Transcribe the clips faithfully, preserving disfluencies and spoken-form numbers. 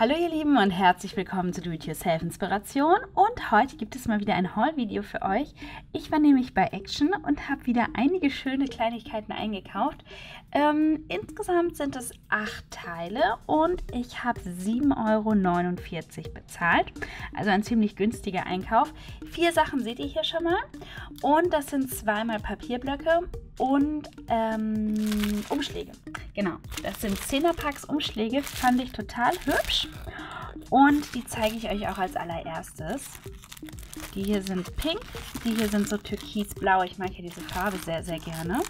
Hallo ihr Lieben und herzlich willkommen zu Do-It-Yourself Inspiration und heute gibt es mal wieder ein Haul-Video für euch. Ich war nämlich bei Action und habe wieder einige schöne Kleinigkeiten eingekauft. Ähm, insgesamt sind es acht Teile und ich habe sieben Euro neunundvierzig bezahlt, also ein ziemlich günstiger Einkauf. Vier Sachen seht ihr hier schon mal und das sind zweimal Papierblöcke und ähm, Umschläge. Genau, das sind zehner-Packs Umschläge, fand ich total hübsch. Und die zeige ich euch auch als allererstes. Die hier sind pink, die hier sind so türkisblau. Ich mag ja diese Farbe sehr, sehr gerne.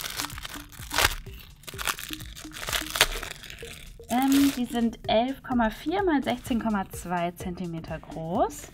Ähm, die sind elf Komma vier mal sechzehn Komma zwei Zentimeter groß.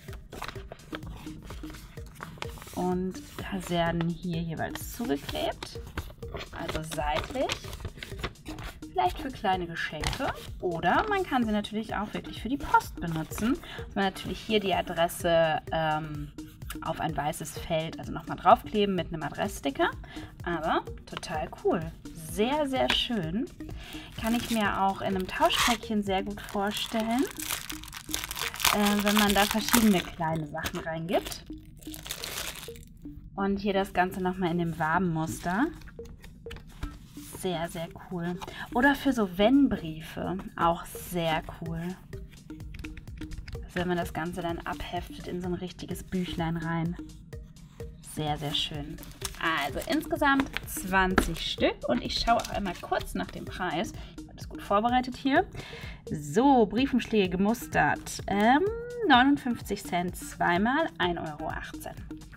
Und werden hier jeweils zugeklebt, also seitlich. Vielleicht für kleine Geschenke oder man kann sie natürlich auch wirklich für die Post benutzen. Dass man natürlich hier die Adresse ähm, auf ein weißes Feld, also nochmal draufkleben mit einem Adresssticker. Aber total cool. Sehr, sehr schön. Kann ich mir auch in einem Tauschpäckchen sehr gut vorstellen, äh, wenn man da verschiedene kleine Sachen reingibt. Und hier das Ganze nochmal in dem Wabenmuster. Sehr, sehr cool. Oder für so Wenn-Briefe auch sehr cool. Also wenn man das Ganze dann abheftet in so ein richtiges Büchlein rein. Sehr, sehr schön. Also insgesamt zwanzig Stück und ich schaue auch einmal kurz nach dem Preis. Ich habe das gut vorbereitet hier. So, Briefumschläge gemustert. Ähm, neunundfünfzig Cent zweimal, ein Euro achtzehn.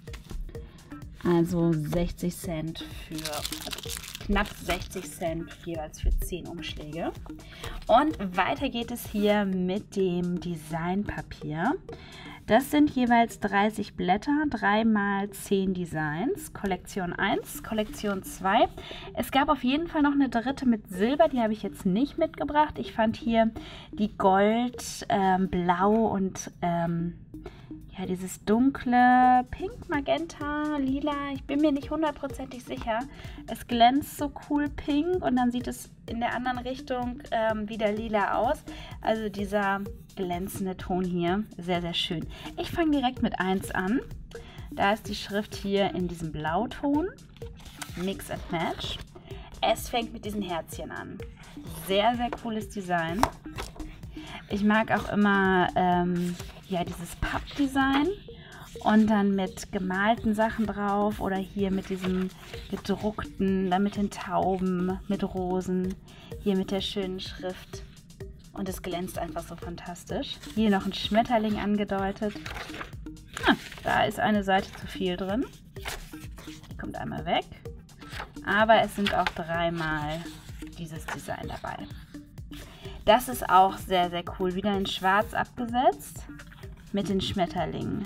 Also sechzig Cent für, also knapp sechzig Cent jeweils für zehn Umschläge. Und weiter geht es hier mit dem Designpapier. Das sind jeweils dreißig Blätter, drei mal zehn Designs. Kollektion eins, Kollektion zwei. Es gab auf jeden Fall noch eine dritte mit Silber, die habe ich jetzt nicht mitgebracht. Ich fand hier die Gold, ähm, Blau und ähm, ja, dieses dunkle Pink, Magenta, Lila. Ich bin mir nicht hundertprozentig sicher. Es glänzt so cool pink und dann sieht es in der anderen Richtung ähm, wieder lila aus. Also dieser glänzende Ton hier, sehr, sehr schön. Ich fange direkt mit eins an. Da ist die Schrift hier in diesem Blauton. Mix and Match. Es fängt mit diesen Herzchen an. Sehr, sehr cooles Design. Ich mag auch immer ähm, ja, dieses Pappdesign und dann mit gemalten Sachen drauf oder hier mit diesem gedruckten, dann mit den Tauben, mit Rosen, hier mit der schönen Schrift und es glänzt einfach so fantastisch. Hier noch ein Schmetterling angedeutet. Ah, da ist eine Seite zu viel drin. Die kommt einmal weg, aber es sind auch dreimal dieses Design dabei. Das ist auch sehr, sehr cool. Wieder in schwarz abgesetzt mit den Schmetterlingen.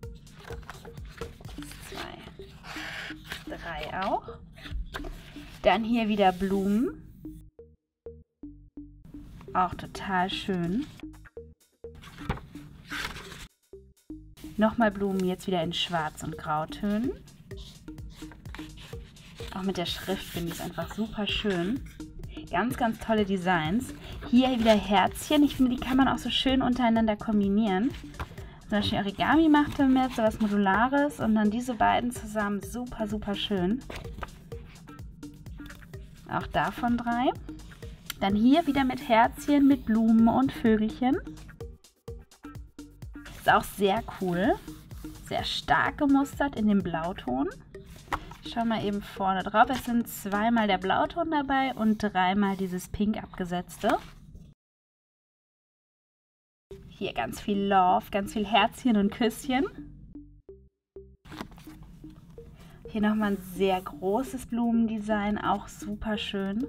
Zwei, drei auch. Dann hier wieder Blumen. Auch total schön. Nochmal Blumen, jetzt wieder in Schwarz und Grautönen. Auch mit der Schrift finde ich es einfach super schön. Ganz, ganz tolle Designs. Hier wieder Herzchen. Ich finde, die kann man auch so schön untereinander kombinieren. Zum Beispiel Origami macht damit, so was Modulares. Und dann diese beiden zusammen. Super, super schön. Auch davon drei. Dann hier wieder mit Herzchen, mit Blumen und Vögelchen. Ist auch sehr cool. Sehr stark gemustert in dem Blauton. Schau mal eben vorne drauf. Es sind zweimal der Blauton dabei und dreimal dieses Pink abgesetzte. Hier ganz viel Love, ganz viel Herzchen und Küsschen. Hier nochmal ein sehr großes Blumendesign, auch super schön.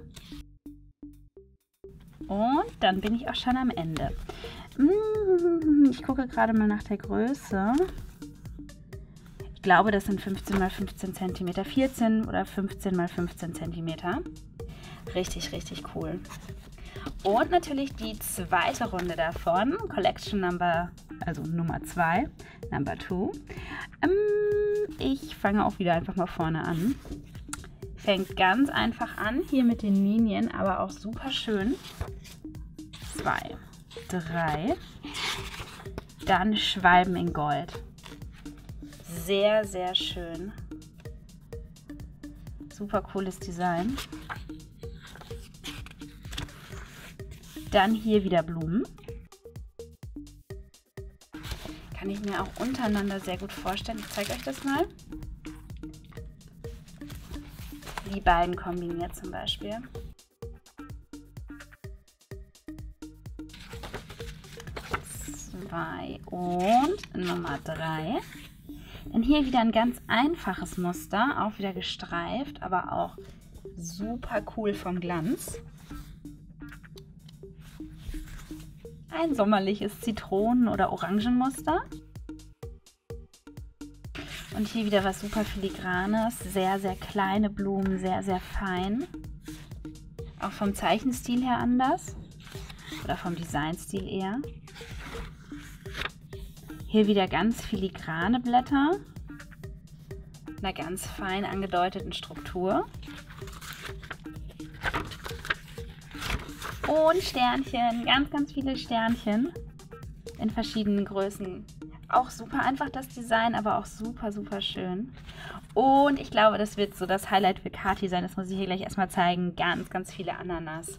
Und dann bin ich auch schon am Ende. Ich gucke gerade mal nach der Größe. Ich glaube, das sind fünfzehn mal fünfzehn Zentimeter, vierzehn oder fünfzehn mal fünfzehn Zentimeter. Richtig, richtig cool. Und natürlich die zweite Runde davon, Collection Number, also Nummer zwei, Number two. Ähm, ich fange auch wieder einfach mal vorne an. Fängt ganz einfach an, hier mit den Linien, aber auch super schön. Zwei. drei. Dann Schwalben in Gold. Sehr, sehr schön. Super cooles Design. Dann hier wieder Blumen. Kann ich mir auch untereinander sehr gut vorstellen. Ich zeige euch das mal. Die beiden kombiniert zum Beispiel. Zwei und Nummer drei. Dann hier wieder ein ganz einfaches Muster, auch wieder gestreift, aber auch super cool vom Glanz. Ein sommerliches Zitronen- oder Orangenmuster. Und hier wieder was super Filigranes, sehr, sehr kleine Blumen, sehr, sehr fein. Auch vom Zeichenstil her anders. Oder vom Designstil eher. Hier wieder ganz filigrane Blätter. Mit einer ganz fein angedeuteten Struktur. Und Sternchen, ganz, ganz viele Sternchen in verschiedenen Größen. Auch super einfach das Design, aber auch super, super schön. Und ich glaube, das wird so das Highlight für Kathi sein. Das muss ich hier gleich erstmal zeigen. Ganz, ganz viele Ananas.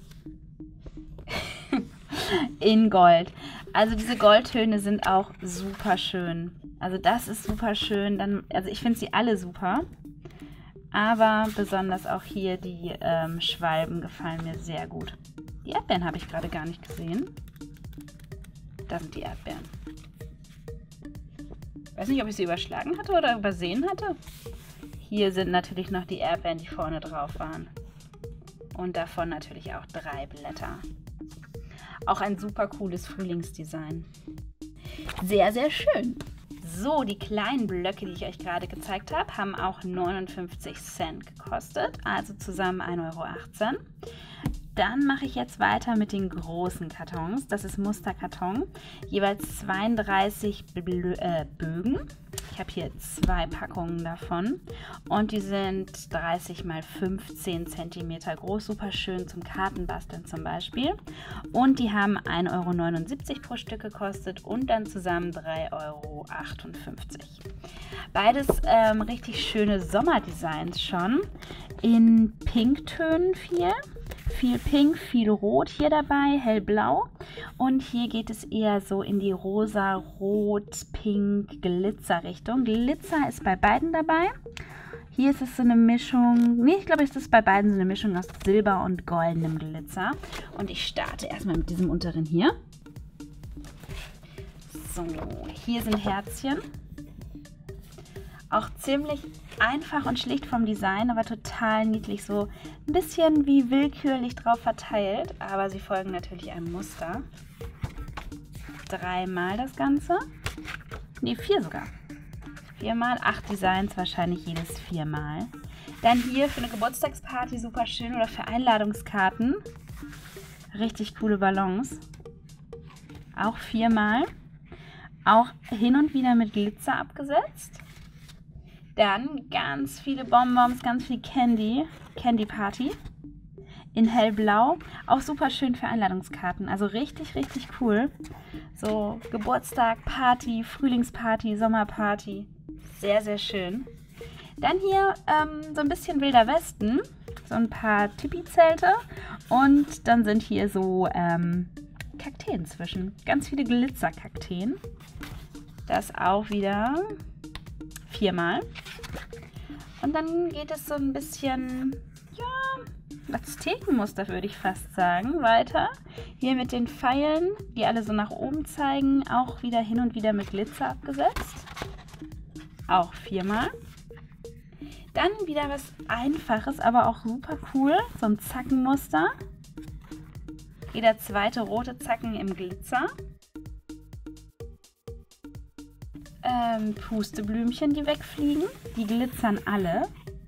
In Gold. Also diese Goldtöne sind auch super schön. Also das ist super schön. Dann, also ich finde sie alle super. Aber besonders auch hier die ähm, Schwalben gefallen mir sehr gut. Die Erdbeeren habe ich gerade gar nicht gesehen. Da sind die Erdbeeren. Ich weiß nicht, ob ich sie überschlagen hatte oder übersehen hatte. Hier sind natürlich noch die Erdbeeren, die vorne drauf waren. Und davon natürlich auch drei Blätter. Auch ein super cooles Frühlingsdesign. Sehr, sehr schön. So, die kleinen Blöcke, die ich euch gerade gezeigt habe, haben auch neunundfünfzig Cent gekostet. Also zusammen ein Euro achtzehn. Dann mache ich jetzt weiter mit den großen Kartons. Das ist Musterkarton. Jeweils zweiunddreißig Blö äh, Bögen. Ich habe hier zwei Packungen davon. Und die sind dreißig mal fünfzehn Zentimeter groß. Super schön zum Kartenbasteln zum Beispiel. Und die haben ein Euro neunundsiebzig pro Stück gekostet und dann zusammen drei Euro achtundfünfzig. Beides ähm, richtig schöne Sommerdesigns schon. In Pinktönen viel. Viel Pink, viel Rot hier dabei, hellblau. Und hier geht es eher so in die rosa, rot, pink, Glitzer-Richtung. Glitzer ist bei beiden dabei. Hier ist es so eine Mischung, nee, ich glaube, es ist bei beiden so eine Mischung aus Silber und goldenem Glitzer. Und ich starte erstmal mit diesem unteren hier. So, hier sind Herzchen. Auch ziemlich einfach und schlicht vom Design, aber total niedlich, so ein bisschen wie willkürlich drauf verteilt, aber sie folgen natürlich einem Muster. Dreimal das Ganze, ne, vier sogar. Viermal, acht Designs, wahrscheinlich jedes viermal. Dann hier für eine Geburtstagsparty super schön oder für Einladungskarten. Richtig coole Ballons. Auch viermal. Auch hin und wieder mit Glitzer abgesetzt. Dann ganz viele Bonbons, ganz viel Candy, Candy Party in hellblau, auch super schön für Einladungskarten, also richtig, richtig cool. So Geburtstag, Party, Frühlingsparty, Sommerparty, sehr, sehr schön. Dann hier ähm, so ein bisschen Wilder Westen, so ein paar Tipi-Zelte und dann sind hier so ähm, Kakteen zwischen, ganz viele Glitzer-Kakteen. Das auch wieder viermal. Und dann geht es so ein bisschen, ja, Aztekenmuster würde ich fast sagen, weiter. Hier mit den Pfeilen, die alle so nach oben zeigen, auch wieder hin und wieder mit Glitzer abgesetzt. Auch viermal. Dann wieder was Einfaches, aber auch super cool, so ein Zackenmuster. Jeder zweite rote Zacken im Glitzer. Ähm, Pusteblümchen, die wegfliegen. Die glitzern alle.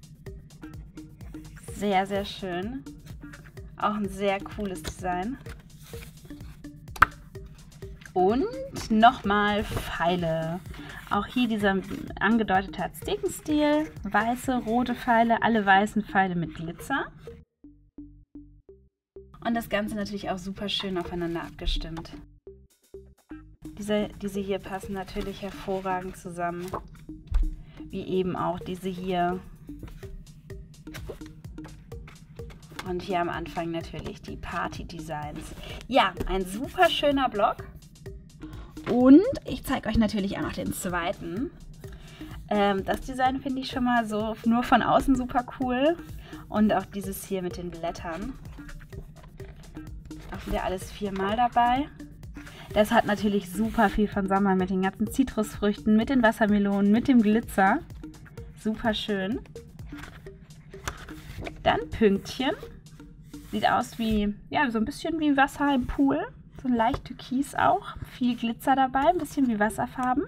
Sehr, sehr schön. Auch ein sehr cooles Design. Und nochmal Pfeile. Auch hier dieser angedeutete Aztekenstil. Weiße, rote Pfeile, alle weißen Pfeile mit Glitzer. Und das Ganze natürlich auch super schön aufeinander abgestimmt. Diese, diese hier passen natürlich hervorragend zusammen. Wie eben auch diese hier. Und hier am Anfang natürlich die Party-Designs. Ja, ein super schöner Block. Und ich zeige euch natürlich auch noch den zweiten. Ähm, das Design finde ich schon mal so nur von außen super cool. Und auch dieses hier mit den Blättern. Auch wieder alles viermal dabei. Das hat natürlich super viel von Sommer mit den ganzen Zitrusfrüchten, mit den Wassermelonen, mit dem Glitzer. Super schön. Dann Pünktchen. Sieht aus wie, ja, so ein bisschen wie Wasser im Pool. So ein leicht Türkis auch. Viel Glitzer dabei, ein bisschen wie Wasserfarben.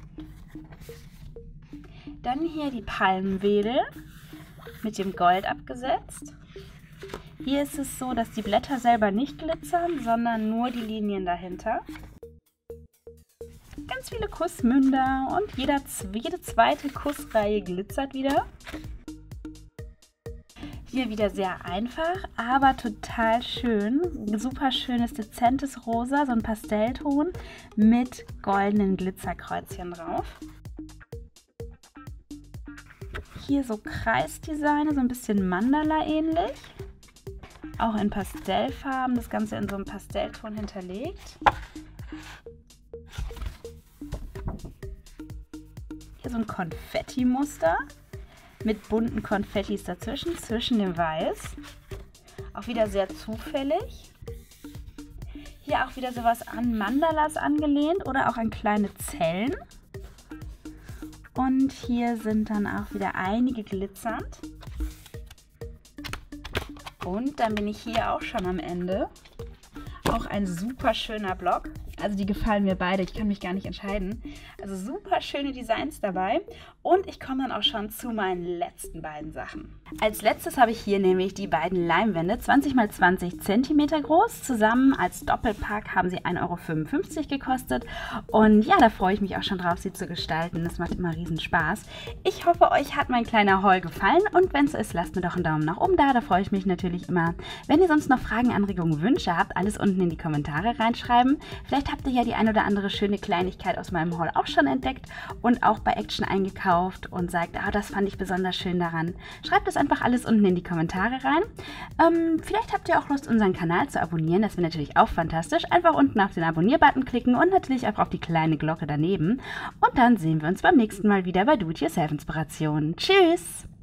Dann hier die Palmwedel mit dem Gold abgesetzt. Hier ist es so, dass die Blätter selber nicht glitzern, sondern nur die Linien dahinter. Ganz viele Kussmünder und jeder, jede zweite Kussreihe glitzert wieder. Hier wieder sehr einfach, aber total schön. Super schönes, dezentes Rosa, so ein Pastellton mit goldenen Glitzerkreuzchen drauf. Hier so Kreisdesign, so ein bisschen Mandala ähnlich. Auch in Pastellfarben, das Ganze in so einem Pastellton hinterlegt. Hier so ein Konfetti-Muster mit bunten Konfettis dazwischen, zwischen dem Weiß. Auch wieder sehr zufällig. Hier auch wieder sowas an Mandalas angelehnt oder auch an kleine Zellen. Und hier sind dann auch wieder einige glitzernd. Und dann bin ich hier auch schon am Ende. Auch ein super schöner Block. Also die gefallen mir beide, ich kann mich gar nicht entscheiden. Also super schöne Designs dabei. Und ich komme dann auch schon zu meinen letzten beiden Sachen. Als letztes habe ich hier nämlich die beiden Leimwände, zwanzig mal zwanzig Zentimeter groß. Zusammen als Doppelpack haben sie ein Euro fünfundfünfzig gekostet. Und ja, da freue ich mich auch schon drauf, sie zu gestalten. Das macht immer riesen Spaß. Ich hoffe, euch hat mein kleiner Haul gefallen. Und wenn es so ist, lasst mir doch einen Daumen nach oben da. Da freue ich mich natürlich immer. Wenn ihr sonst noch Fragen, Anregungen, Wünsche habt, alles unten in die Kommentare reinschreiben. Vielleicht habt ihr ja die ein oder andere schöne Kleinigkeit aus meinem Haul auch schon entdeckt und auch bei Action eingekauft und sagt, ah, das fand ich besonders schön daran. Schreibt das einfach alles unten in die Kommentare rein. Ähm, vielleicht habt ihr auch Lust, unseren Kanal zu abonnieren. Das wäre natürlich auch fantastisch. Einfach unten auf den Abonnier-Button klicken und natürlich auch auf die kleine Glocke daneben. Und dann sehen wir uns beim nächsten Mal wieder bei Do-It-Yourself Inspiration. Tschüss!